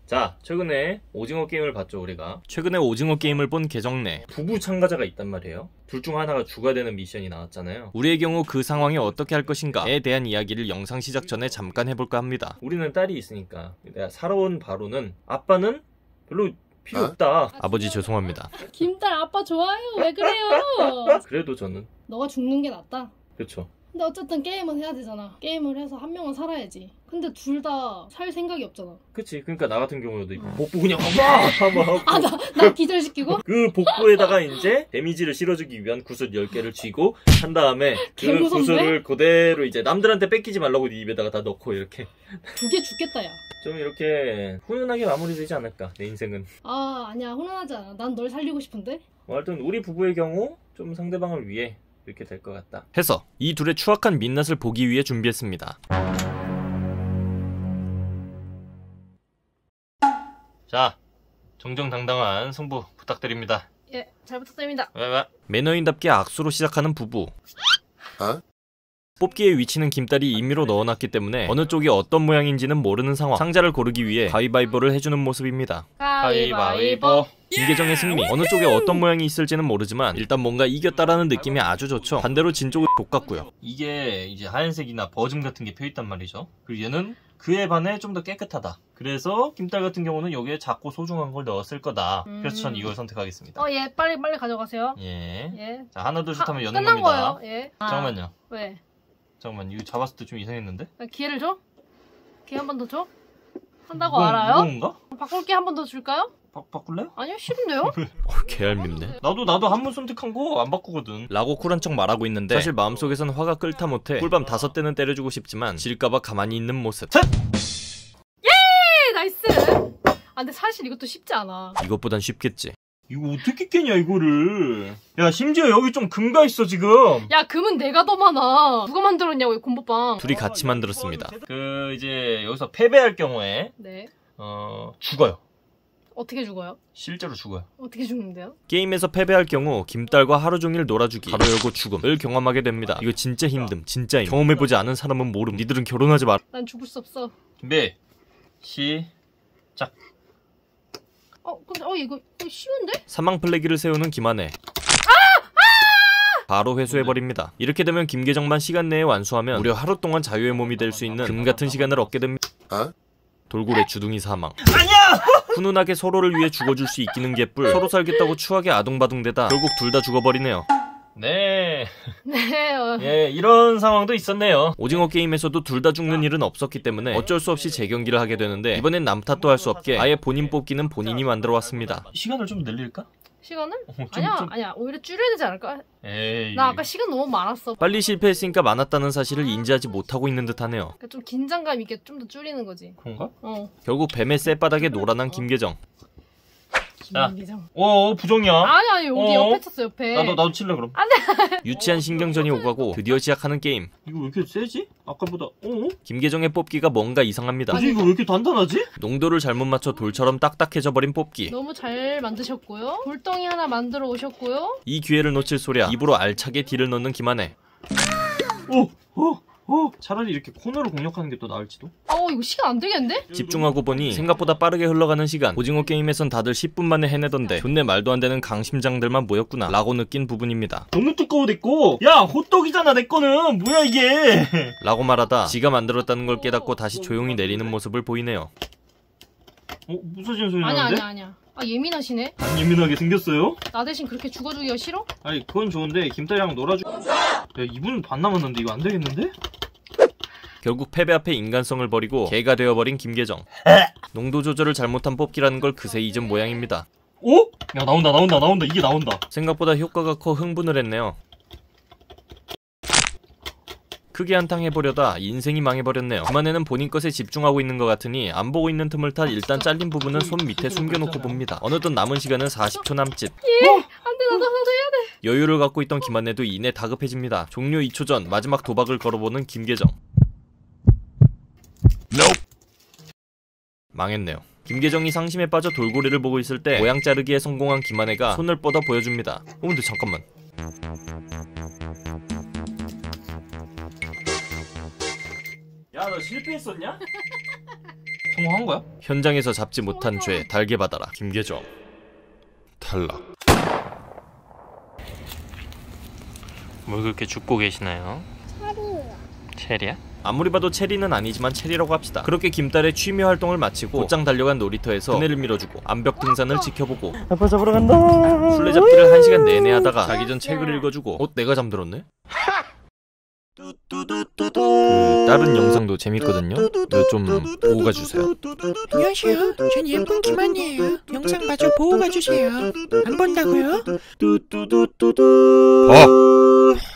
자, 최근에 오징어 게임을 봤죠, 우리가. 최근에 오징어 게임을 본 계정 내 부부 참가자가 있단 말이에요. 둘 중 하나가 주가 되는 미션이 나왔잖아요. 우리의 경우 그 상황이 어떻게 할 것인가에 대한 이야기를 영상 시작 전에 잠깐 해볼까 합니다. 우리는 딸이 있으니까 내가 살아온 바로는 아빠는 별로 필요 없다. 아버지 죄송합니다. 김딸 아빠 좋아요. 왜 그래요? 그래도 저는 너가 죽는 게 낫다. 그렇죠. 근데 어쨌든 게임은 해야 되잖아. 게임을 해서 한 명은 살아야지. 근데 둘 다 살 생각이 없잖아. 그치. 그러니까 나 같은 경우에도 복부 그냥 한번 하고 아, 나 기절시키고? 그 복부에다가 이제 데미지를 실어주기 위한 구슬 10개를 쥐고 한 다음에 그 구슬을 그대로 이제 남들한테 뺏기지 말라고 네 입에다가 다 넣고 이렇게. 그게 죽겠다, 야. 좀 이렇게 훈훈하게 마무리되지 않을까, 내 인생은. 아, 아니야. 훈훈하지 않아. 난 널 살리고 싶은데? 하여튼 우리 부부의 경우 좀 상대방을 위해 이렇게 될 것 같다 해서 이 둘의 추악한 민낯을 보기 위해 준비했습니다. 자, 정정당당한 승부 부탁드립니다. 예, 잘 부탁드립니다. 매너인답게 악수로 시작하는 부부. 뽑기의 위치는 김딸이 임의로 넣어놨기 때문에 어느 쪽이 어떤 모양인지는 모르는 상황. 상자를 고르기 위해 가위바위보를 해주는 모습입니다. 가위바위보. 김계정의 승리. 어느 쪽에 어떤 모양이 있을지는 모르지만 일단 뭔가 이겼다라는 느낌이 아주 좋죠. 반대로 진 쪽은 똑같고요. 이게 이제 하얀색이나 버즘 같은 게 펴있단 말이죠. 그리고 얘는 그에 반해 좀 더 깨끗하다. 그래서 김딸 같은 경우는 여기에 작고 소중한 걸 넣었을 거다. 그래서 전 이걸 선택하겠습니다. 예, 빨리 가져가세요. 예. 자, 하나 둘 셋 하면 여는 끝난 겁니다. 거예요. 예. 잠깐만요. 왜? 잠깐만, 이거 잡았을 때 좀 이상했는데? 기회를 줘? 기회 한 번 더 줘? 한다고 알아요? 무거운가? 바꿀게 한 번 더 줄까요? 바꿀래요? 아니요, 싫은데요? 개얄밉네. 나도 한 번 선택한 거 안 바꾸거든. 라고 쿨한 척 말하고 있는데 사실 마음속에선 화가 끓다 못해 꿀밤 5대는 때려주고 싶지만 질까봐 가만히 있는 모습. 예! 나이스! 아, 근데 사실 이것도 쉽지 않아. 이것보단 쉽겠지. 이거 어떻게 깨냐, 이거를. 야, 심지어 여기 좀 금가 있어, 지금. 야, 금은 내가 더 많아. 누가 만들었냐고, 이 곰보빵. 둘이 같이 만들었습니다. 이제 여기서 패배할 경우에 네. 죽어요. 어떻게 죽어요? 실제로 죽어요. 어떻게 죽는데요? 게임에서 패배할 경우 김딸과 하루 종일 놀아주기, 가로 열고 죽음을 경험하게 됩니다. 이거 진짜 힘듦, 진짜 힘. 경험해보지 않은 사람은 모름. 니들은 결혼하지 마. 난 죽을 수 없어. 준비 시작. 근데 이거 쉬운데? 사망 플래기를 세우는 김한혜. 바로 회수해버립니다. 이렇게 되면 김계정만 시간 내에 완수하면 무려 하루 동안 자유의 몸이 될 수 있는 금같은 시간을 얻게 됩니다. 돌고래 주둥이 사망. 아니야! 훈훈하게 서로를 위해 죽어줄 수 있기는 개뿔. 서로 살겠다고 추하게 아둥바둥대다 결국 둘 다 죽어버리네요. 네. 예, 이런 상황도 있었네요. 오징어 게임에서도 둘 다 죽는 일은 없었기 때문에 어쩔 수 없이 재경기를 하게 되는데 이번엔 남 탓도 할 수 없게 아예 본인 뽑기는 본인이 만들어 왔습니다. 시간을 좀 늘릴까? 시간을? 아니야. 오히려 줄여야 되지 않을까? 에이. 나 아까 시간 너무 많았어. 빨리 실패했으니까 많았다는 사실을 인지하지 못하고 있는 듯하네요. 그러니까 좀 긴장감 있게 좀 더 줄이는 거지. 그런가? 결국 뱀의 쌔바닥에 놀아난 김계정. 김계정. 부정이야. 아니 여기 옆에 쳤어, 옆에. 나도 칠래 그럼. 안돼. 유치한 신경전이 오가고 드디어 시작하는 게임. 이거 왜 이렇게 세지? 아까보다. 김계정의 뽑기가 뭔가 이상합니다. 이거 왜 이렇게 단단하지? 농도를 잘못 맞춰 돌처럼 딱딱해져 버린 뽑기. 너무 잘 만드셨고요. 돌덩이 하나 만들어 오셨고요. 이 기회를 놓칠 소리야. 입으로 알차게 딜을 넣는 김한혜. 차라리 이렇게 코너로 공략하는 게 더 나을지도? 이거 시간 안 되겠는데? 집중하고 보니 생각보다 빠르게 흘러가는 시간. 오징어 게임에선 다들 10분 만에 해내던데 존내 말도 안 되는 강심장들만 모였구나 라고 느낀 부분입니다. 너무 두꺼워 내꺼. 야, 호떡이잖아 내꺼는. 뭐야 이게. 라고 말하다 지가 만들었다는 걸 깨닫고 다시 조용히 내리는 모습을 보이네요. 부서지는 소리 나는데? 아니야. 예민하시네? 안 예민하게 생겼어요? 나 대신 그렇게 죽어주기가 싫어? 아니, 그건 좋은데 김딸이랑 놀아주... 야, 2분 반 남았는데 이거 안 되겠는데? 결국 패배 앞에 인간성을 버리고 개가 되어버린 김계정. 농도 조절을 잘못한 뽑기라는 걸 그새 잊은 모양입니다. 야, 나온다. 이게 나온다. 생각보다 효과가 커 흥분을 했네요. 크게 한탕 해보려다 인생이 망해버렸네요. 그만에는 본인 것에 집중하고 있는 것 같으니 안 보고 있는 틈을 타 일단 잘린 부분은 손 밑에 숨겨놓고 봅니다. 어느덧 남은 시간은 40초 남짓. 안돼, 나도 해야 돼. 여유를 갖고 있던 김한혜도 이내 다급해집니다. 종료 2초 전 마지막 도박을 걸어보는 김계정. 망했네요. 김계정이 상심에 빠져 돌고래를 보고 있을 때 모양 자르기에 성공한 김한혜가 손을 뻗어 보여줍니다. 근데 잠깐만. 야, 너 실패했었냐? 성공한 거야? 현장에서 잡지 못한 죄 달게 받아라. 김계정 탈락. 뭘 그렇게 죽고 계시나요? 체리야? 아무리 봐도 체리는 아니지만 체리라고 합시다. 그렇게 김딸의 취미 활동을 마치고 곧장 달려간 놀이터에서 그네를 밀어주고 암벽 등산을 지켜보고 아빠 잡으러 간다. 술래잡기를 1시간 내내 하다가 자기 전 책을 읽어주고 내가 잠들었네? 다른 영상도 재밌거든요? 이거 좀 보고 가주세요. 안녕하세요. 전 예쁜 김한이에요. 영상 마저 보고 가주세요. 안 본다고요? 봐!